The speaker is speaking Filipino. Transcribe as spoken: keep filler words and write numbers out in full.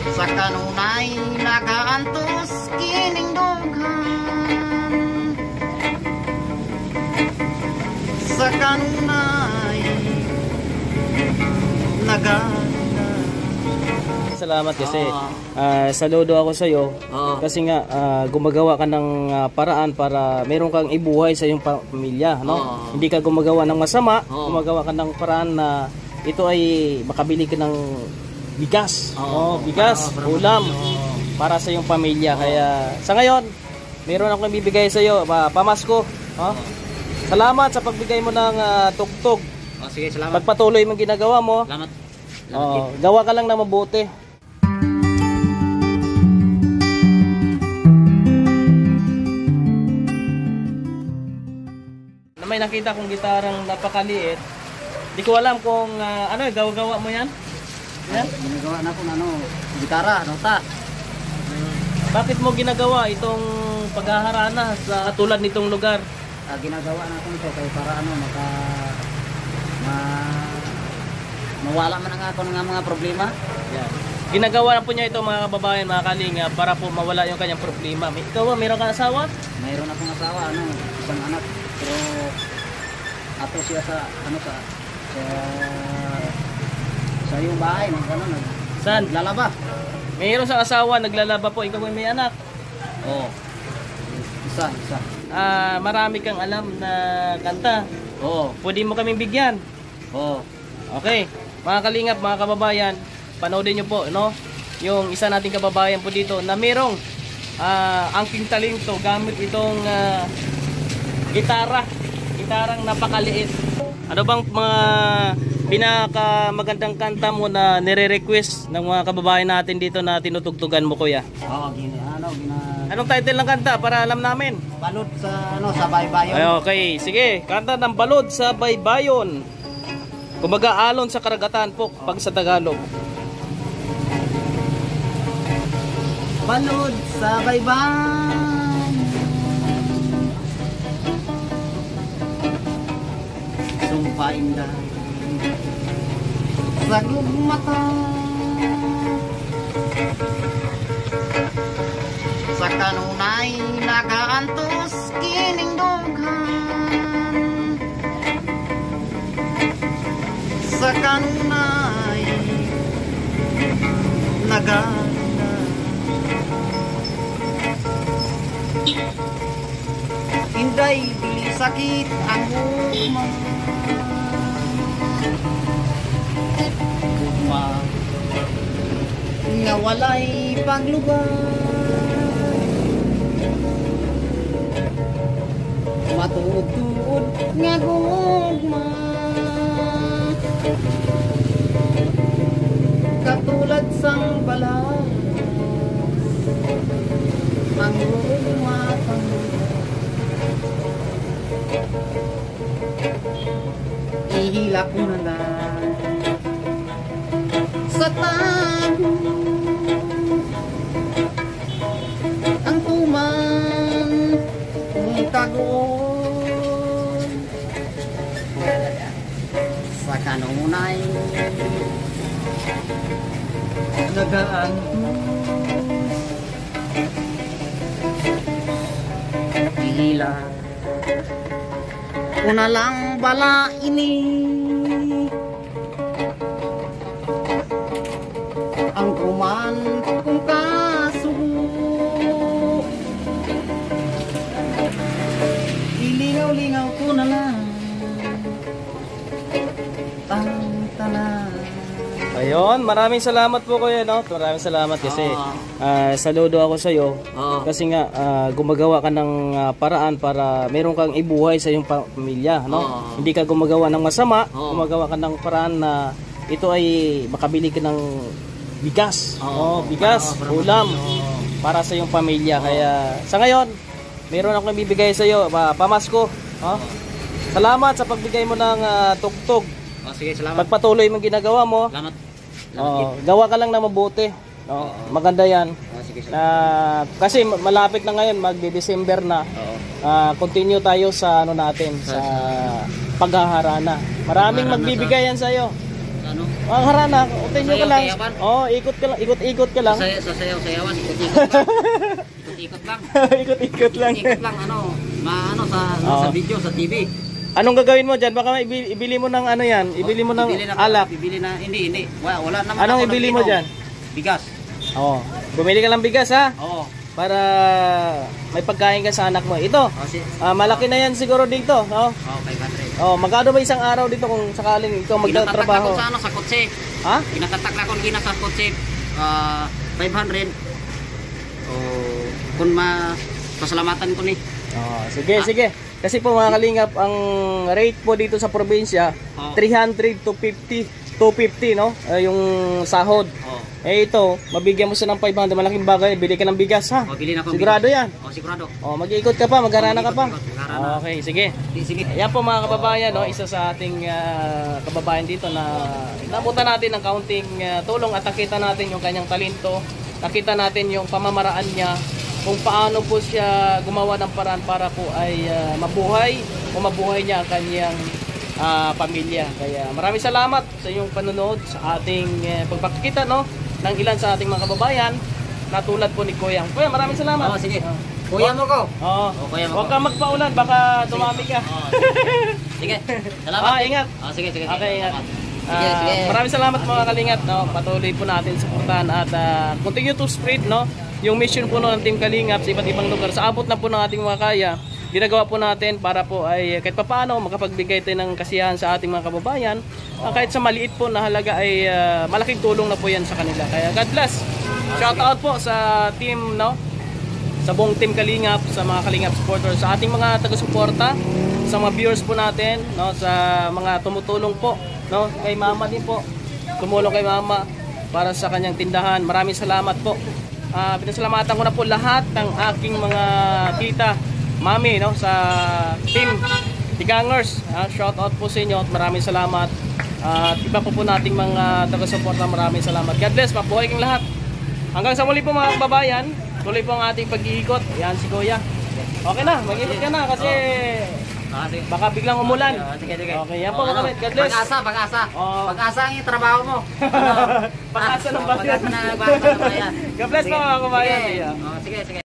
Sa kanunay nagaantos kining dughan, sa kanunay nagaantos. Salamat kasi uh, saludo ako sa iyo oh. kasi nga uh, gumagawa ka ng uh, paraan para meron kang ibuhay sa iyong pamilya, no? Oh. Hindi ka gumagawa ng masama, oh. gumagawa ka ng paraan na ito ay makabili ka ng bigas, oh. oh, bigas, oh, ulam oh. para sa iyong pamilya. Oh. Kaya sa ngayon, meron akong ibibigay sa iyo, pa, pamasko. Oh. Oh. Salamat sa pagbigay mo ng uh, tugtog. Oh, sige, salamat. Pagpatuloy mong ginagawa mo. Salamat. Salamat. Oh, gawa ka lang na mabuti. Na may nakita kong gitarang napakaliit. Di ko alam kung uh, ano, gawa-gawa mo yan? Yan? Ginagawa na kung ano, gitara, nota. Hmm. Bakit mo ginagawa itong paghaharana sa tulad nitong lugar? Uh, ginagawa na kung ito kay para ano, maka ma mawala man ang ako ng mga problema. Yan. Ginagawa na po niya ito mga kababayan, mga kalinga, para po mawala yung kanyang problema. Ikaw ba, mayroon kang asawa? Mayroon akong asawa, ano, isang anak. Pero ato siya sa ano sa sa, sa yung bahay, nag ano, nag Saan? Naglalaba. Mayroon sa asawa, naglalaba po. Ikaw ba may anak? Oo. Isa, isa. Ah, marami kang alam na kanta. Oo. Pwede mo kaming bigyan. Oo. Okay. Mga kalingap, mga kababayan, panoodin nyo po, no? Yung isa nating kababayan po dito na merong uh, angking talento gamit itong uh, gitara. Gitarang napakaliit. Ano bang mga pinaka magandang kanta mo na nire-request ng mga kababayan natin dito na tinutugtugan mo, kuya? Oo, gini, ano, gina... Anong title ng kanta para alam namin? Balod sa, ano, sa baybayon. Ay, okay, sige. Kanta ng Balod sa Baybayon. Kumbaga alon sa karagatan po pag sa Tagalog. Balod sa baybayon, sumpain dahil sa gugmata, sa kanunay nagaantos kining dughan, sa kanunay nagaantos. Inday, dili sakit ang uma, uma nga walay paglugar, matuod-tuod nga gugma, katulad sang balas ang gugma pang ihilak ko na lang sa tago ang tuman kung kagoon sa kanunay nagaantos ihilak una lang bala ini ang kuman kung kasubo, ilingaw-lingaw ko na lang ang tanan. Ayun, maraming salamat po kuya, no? Maraming salamat kasi uh, saludo ako sa iyo kasi nga uh, gumagawa ka ng uh, paraan para meron kang ibuhay sa iyong pamilya, no? Oh. Hindi ka gumagawa ng masama, oh. Gumagawa ka ng paraan na ito ay makabili ka ng bigas, oh, oh bigas, oh, ulam oh. Para sa iyong pamilya. Oh. Kaya sa ngayon, meron akong ibibigay sa iyo, pa, pamasko, oh. Salamat sa pagbigay mo ng uh, tugtog. Oh, sige, salamat. Pagpatuloy mong ginagawa mo. Salamat. Oh, gawa ka lang na mabuti. Oh, maganda 'yan. Oh, sige, sige. Uh, kasi malapit na ngayon, magde-December na. Oo. Uh, continue tayo sa ano natin, sa, sa paghaharana. Maraming magbibigay yan sa iyo. Ano? Ang harana, utin nyo ka Sayaw, lang. sayawan. Oh, ikot ka lang, ikot-ikot ka lang. Sa, sa sayaw-sayawan, ikot-ikot lang. Ikot-ikot lang. Ikot-ikot lang. Ikot lang, ano, maano sa, ano, Oo. sa video, sa T V. Anong gagawin mo dyan? Baka ibili, ibili mo ng ano yan? Ibili mo ng Bibili na, alak. Bibili na, hindi, hindi. Wala, wala naman Anong ako ibili ng mo inom. dyan? Bigas. Oo. Bumili ka lang bigas ha? Oo. Para may pagkain ka sa anak mo. Ito, Oh, si, ah, malaki na yan siguro dito. No? oh, five hundred. Oh, magkano ba isang araw dito kung sakaling ikaw Kinatatak na magtatrabaho? ko sa ano, sa kotse. Ha? Kinatatak na ko gina sa kotse. Ah, five hundred. Oh, kung ma pasalamatan ko ni. Oh, sige, sige. Kasi po mga kalingap, ang rate po dito sa probinsya, Oh. three hundred to fifty, two fifty, no? Eh, yung sahod. Oh. Eh ito, mabigyan mo siya ng five hundred, malaking bagay, bili ka ng bigas ha. Oh, bili na ko. Sigurado yan. Oh, sigurado. Oh, mag-iikot ka pa, mag-arana ka pa. Ikot, ikot, mag-arana. Okay, sige. Sige, sige. Ayan po mga kababayan, no, isa sa ating ah, kababayan dito na nabutan natin ng kaunting ah, tulong at nakita natin yung kanyang talento, nakita natin yung pamamaraan niya, kung paano po siya gumawa ng paraan para po ay ah, mabuhay o mabuhay niya ang kanyang ah, pamilya. Kaya maraming salamat sa iyong panonood sa ating uh, pagpakita no, ng ilan sa ating mga kababayan na tulad po ni Kuya. Kuya, maraming salamat. Oh, sige. Kuya mo ko. Oo. Oh, kuya mo Huwag ko. kang magpaulan, baka tumami ka. Oh, sige. Salamat. Ah, ingat. Oh, sige, sige. Okay, ingat. Salamat. Ah, Sige, sige. maraming salamat mga kalingap, no. Patuloy po natin suportahan at ah, continue to spread no yung mission po no, ng Team Kalingap sa iba't ibang lugar. Sa abot na po ng ating mga kaya, ginagawa po natin para po ay kahit papaano makapagbigay tayo ng kasiyahan sa ating mga kababayan. Ah, kahit sa maliit po na halaga ay ah, malaking tulong na po yan sa kanila. Kaya God bless. Shout out po sa team no, sa buong Team Kalingap, sa mga Kalingap supporters, sa ating mga taga-suporta, sa mga viewers po natin, no, sa mga tumutulong po, no, kay Mama din po. Tumulong kay Mama para sa kanyang tindahan. Maraming salamat po. Ah, pinasalamatan ko na po lahat ng aking mga tita, Mami, no, sa Team Tigangers. Ah, shout out po sa inyo at maraming salamat. At iba po po nating mga taga-suporta, maraming salamat. God bless, mabuhay kang lahat. Hanggang sa muli po mga kababayan, tuloy po ang ating pag-iikot. Yan si Kuya. Okay na, mag-ikot ka na kasi Ah, sige. baka biglang umulan. Ah, sige, sige. Okay, yan po Oh, mga ano, kapit. God bless. Pag-asa, pag-asa. Oh. Pag-asa ang yung trabaho mo. Ano? Pag-asa ng Ah, bayan. Pag-asa ng bayan. God bless po mga kabayan. Sige. Yeah. Oh, sige, sige.